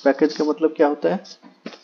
Package का मतलब क्या होता है?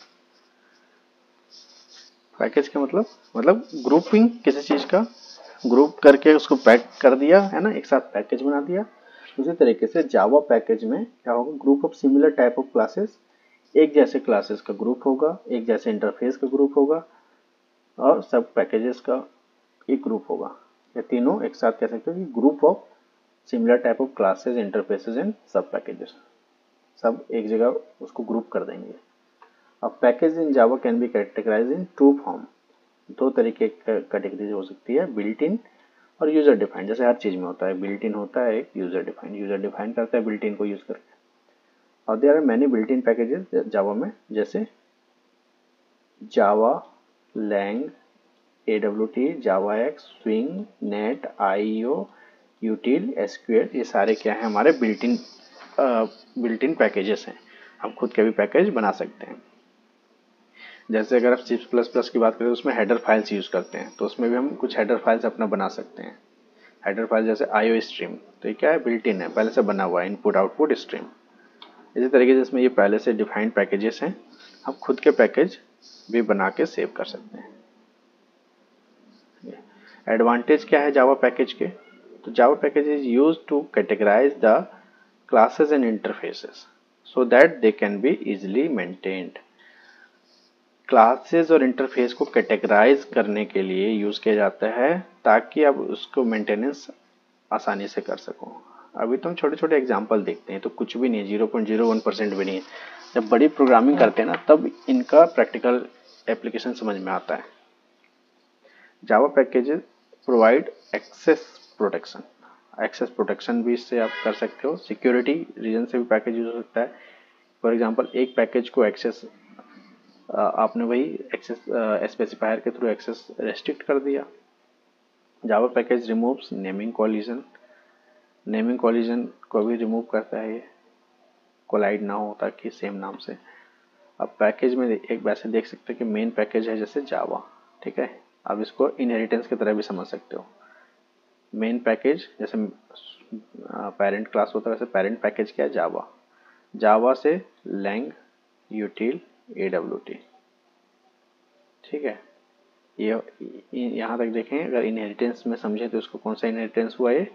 पैकेज का मतलब ग्रुपिंग, किसी चीज का ग्रुप करके उसको पैक कर दिया है ना, एक साथ पैकेज बना दिया। उसी तरीके से जावा पैकेज में क्या होगा, group of similar type of classes, एक जैसे क्लासेस का ग्रुप होगा, एक जैसे इंटरफेस का ग्रुप होगा और सब पैकेजेस का एक ग्रुप होगा। ये तीनों एक साथ कह सकते हो कि group of similar type of classes, interfaces and sub packages, सब एक जगह उसको ग्रुप कर देंगे। अब package in Java can be categorize in two form, दो तरीके कैटेगरी हो सकती है, बिल्ट इन और यूजर डिफाइंड। जैसे हर चीज में होता है, बिल्ट इन होता है, एक यूजर डिफाइंड, यूजर डिफाइन करता है बिल्ट इन को यूज करके। और there are many built in packages Java में, जैसे Java, lang, AWT, Java X, swing, net, IO, util, SQL, ये सारे क्या है हमारे बिल्ट इन पैकेजेस हैं। हम खुद के भी पैकेज बना सकते हैं। जैसे अगर आप C++ की बात करें तो उसमें हेडर फाइल्स यूज करते हैं, तो उसमें भी हम कुछ हेडर फाइल्स अपना बना सकते हैं। हेडर फाइल जैसे IO स्ट्रीम, तो ये क्या है, बिल्ट इन है, पहले से बना हुआ है, इनपुट आउटपुट स्ट्रीम। इसी तरीके से इसमें ये पहले से डिफाइंड पैकेजेस हैं, हम खुद के पैकेज भी बना के सेव कर सकते हैं। एडवांटेज क्या है जावा पैकेज के, तो Java package is use to categorize the classes and interfaces so that they can be easily maintained. Classes और इंटरफेस को कैटेगराइज करने के लिए यूज किया जाता है ताकि आप उसको मेंटेनेंस आसानी से कर सको। अभी तो हम छोटे छोटे एग्जाम्पल देखते हैं तो कुछ भी नहीं है, 0.01% भी नहीं है। जब बड़ी प्रोग्रामिंग करते हैं ना तब इनका प्रैक्टिकल एप्लीकेशन समझ में आता है। Java packages provide access protection, access protection भी इससे आप कर सकते हो। सिक्योरिटी रीजन से भी पैकेज यूज हो सकता है। फॉर एग्जांपल एक पैकेज को एक्सेस आपने वही एक्सेस स्पेसिफायर के थ्रू एक्सेस रेस्ट्रिक्ट कर दिया। Java package removes naming collision, naming collision को भी रिमूव करता है, ये कोलाइड ना हो ताकि सेम नाम से। अब पैकेज में एक वैसे देख सकते हैं कि मेन पैकेज है जैसे जावा, ठीक है। अब इसको इनहेरिटेंस की तरह भी समझ सकते हो। मेन पैकेज जैसे पेरेंट क्लास होता है वैसे पेरेंट पैकेज क्या है, जावा। जावा से लैंग, यूटिल, AWT, ठीक है। ये यहाँ तक देखें, अगर इनहेरिटेंस में समझे तो इसको कौन सा इनहेरिटेंस हुआ, ये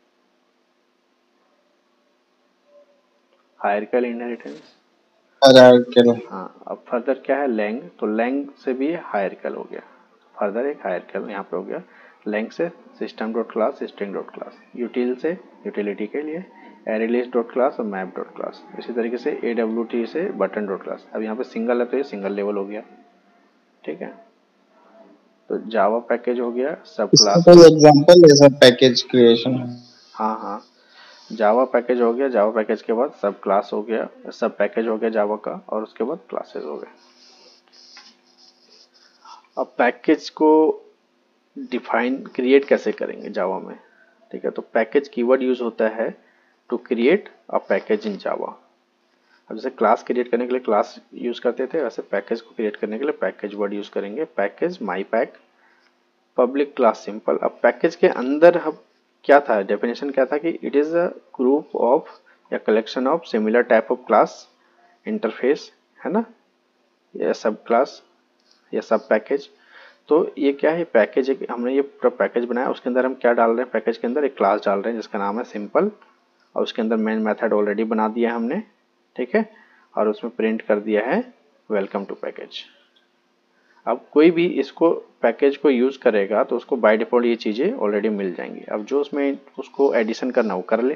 हायरार्किकल इनहेरिटेंस। हाँ, अब फर्दर क्या है लैंग, तो लैंग से भी हायरार्किकल हो गया, फर्दर एक हायरार्किकल यहाँ पे हो गया। लैंग से system dot class, string dot class, util से यूटिलिटी के लिए, एरेलिस्ट डॉट क्लास और मैप डॉट क्लास। इसी तरीके से AWT से बटन डॉट क्लास। अब यहाँ पे सिंगल है तो ये सिंगल लेवल हो गया, ठीक है। तो जावा पैकेज हो गया, सब क्लास, कोई एग्जांपल है सर पैकेज क्रिएशन? हाँ हाँ, जावा पैकेज हो गया, जावा पैकेज के बाद सब क्लास हो गया, सब पैकेज हो गया जावा का, और उसके बाद क्लासेस हो गए। अब पैकेज को डिफाइन क्रिएट कैसे करेंगे जावा में, ठीक है। तो पैकेज कीवर्ड यूज होता है to create a package in Java. अब जैसे क्लास क्रिएट करने के लिए क्लास यूज करते थे, वैसे पैकेज को क्रिएट करने के लिए पैकेज वर्ड यूज करेंगे। Package, my pack, public class simple. अब पैकेज के अंदर हम क्या था, डेफिनेशन क्या था कि it is a group of या collection of similar type of class, interface, है ना, या सब क्लास या सब पैकेज। तो ये क्या है, पैकेज है, हमने ये पूरा पैकेज बनाया, उसके अंदर हम क्या डाल रहे हैं, पैकेज के अंदर एक क्लास डाल रहे हैं जिसका नाम है सिंपल, और उसके अंदर मेन मेथड ऑलरेडी बना दिया है हमने, ठीक है, और उसमें प्रिंट कर दिया है वेलकम टू पैकेज। अब कोई भी इसको पैकेज को यूज करेगा तो उसको बाय डिफॉल्ट ये चीजें ऑलरेडी मिल जाएंगी। अब जो उसमें उसको एडिशन करना वो कर ले।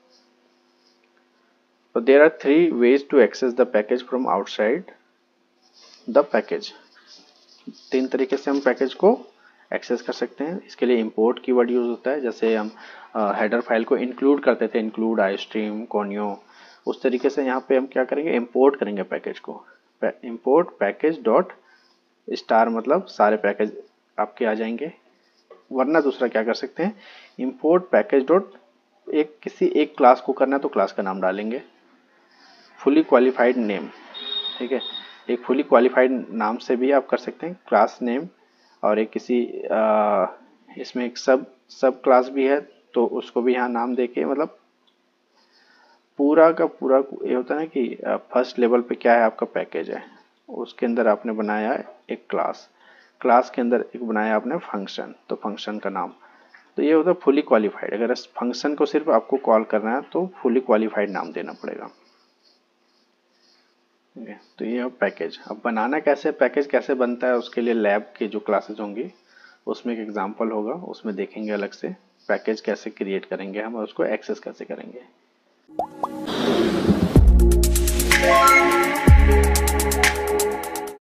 तो there are 3 ways to access the package from outside the package. 3 तरीके से हम पैकेज को एक्सेस कर सकते हैं। इसके लिए इंपोर्ट कीवर्ड यूज होता है, जैसे हम हेडर फाइल को इंक्लूड करते थे, इंक्लूड आईस्ट्रीम, कोनियो, उस तरीके से यहाँ पे हम क्या करेंगे, इंपोर्ट करेंगे पैकेज को। इंपोर्ट पैकेज डॉट स्टार, मतलब सारे पैकेज आपके आ जाएंगे। वरना दूसरा क्या कर सकते हैं, इंपोर्ट पैकेज डॉट, एक किसी एक क्लास को करना है तो क्लास का नाम डालेंगे, फुली क्वालिफाइड नेम, ठीक है। एक फुली क्वालिफाइड नाम से भी आप कर सकते हैं, क्लास नेम, और एक किसी इसमें एक सब क्लास भी है तो उसको भी यहाँ नाम देके, मतलब पूरा का पूरा ये होता है ना कि फर्स्ट लेवल पे क्या है आपका पैकेज है, उसके अंदर आपने बनाया एक क्लास, क्लास के अंदर एक बनाया आपने फंक्शन, तो फंक्शन का नाम, तो ये होता है फुली क्वालिफाइड। अगर इस फंक्शन को सिर्फ आपको कॉल करना है तो फुली क्वालिफाइड नाम देना पड़ेगा। ठीक है, तो ये पैकेज। अब बनाना कैसे, पैकेज कैसे बनता है, उसके लिए लैब के जो क्लासेस होंगी उसमें एक एग्जांपल होगा, उसमें देखेंगे अलग से पैकेज कैसे क्रिएट करेंगे हम और उसको एक्सेस कैसे करेंगे।